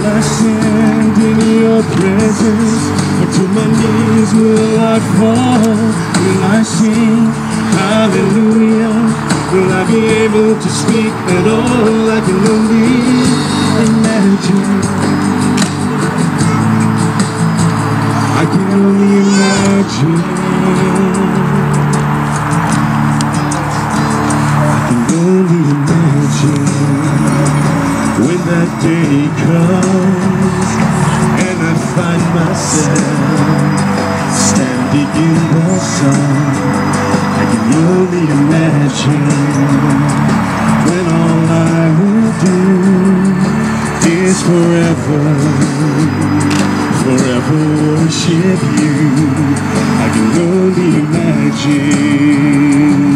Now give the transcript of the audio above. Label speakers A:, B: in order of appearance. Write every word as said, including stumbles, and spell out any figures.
A: I stand in your presence, or to my knees will I fall? Will I sing hallelujah? Will I be able to speak at all? I can only imagine. I can only imagine. I can only imagine when that day comes and I find myself standing in the sun. I can only imagine when all I will do is forever, forever worship you. I can only imagine.